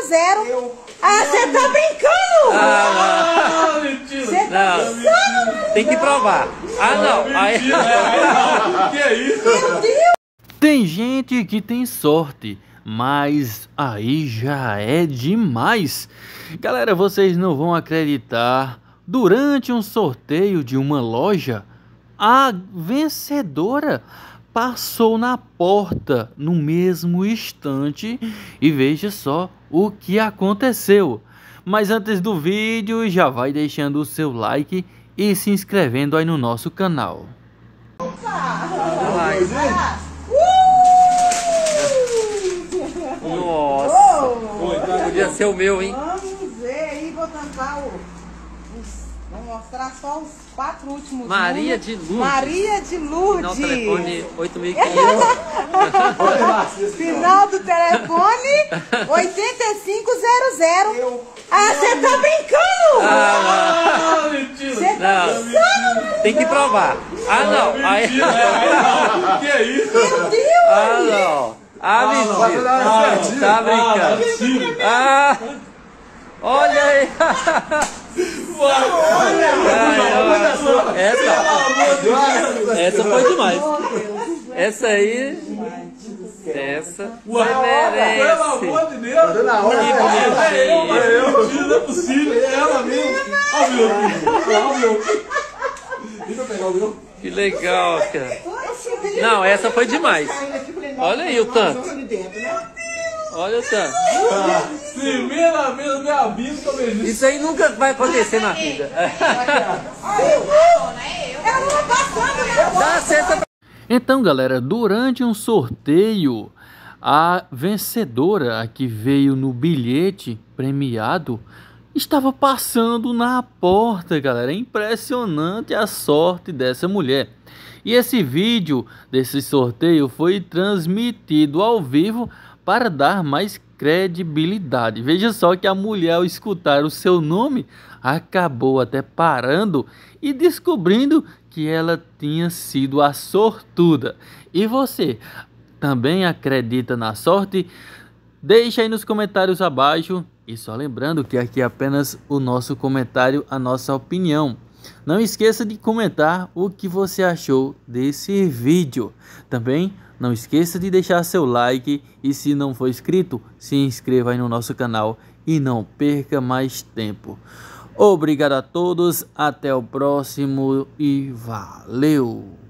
Ah, você tá brincando? Mentira. Você tá brincando? Tem que provar. Ah, não. Aí... Que é isso? Meu Deus! Tem gente que tem sorte, mas aí já é demais. Galera, vocês não vão acreditar. Durante um sorteio de uma loja, a vencedora passou na porta no mesmo instante e veja só o que aconteceu. Mas antes do vídeo, já vai deixando o seu like e se inscrevendo aí no nosso canal. Nossa, podia ser o meu, hein? Vamos ver aí, vou tampar vou mostrar só os 4 últimos Maria números. de Lourdes. Maria de Lourdes. Final do telefone 8500. Final do telefone 8500. Ah, você tá brincando? Mentira. Você tá brincando? Tem que provar. Ah, não. Aí... Que é isso? Meu Deus! Ah, não. Ah, mentira. Tá brincando. Ah, olha aí. Essa foi demais. Essa aí. Essa você merece. Pelo amor de Deus. Que bonitinho. Não é possível. É ela mesmo. Olha o meu. Deixa eu pegar o meu. Que legal, cara. Não, essa foi demais. Olha aí o tanto. Olha o tanto. Primeiramente, minha vida que eu vejo. Isso aí nunca vai acontecer na vida. Dá certo. Então, galera, durante um sorteio, a vencedora, a que veio no bilhete premiado, estava passando na porta, galera. É impressionante a sorte dessa mulher. E esse vídeo desse sorteio foi transmitido ao vivo para dar mais credibilidade. Veja só que a mulher, ao escutar o seu nome, acabou até parando e descobrindo que ela tinha sido a sortuda. E você também acredita na sorte? Deixa aí nos comentários abaixo. E só lembrando que aqui é apenas o nosso comentário, a nossa opinião. Não esqueça de comentar o que você achou desse vídeo. Também não esqueça de deixar seu like e, se não for inscrito, se inscreva aí no nosso canal e não perca mais tempo. Obrigado a todos, até o próximo e valeu!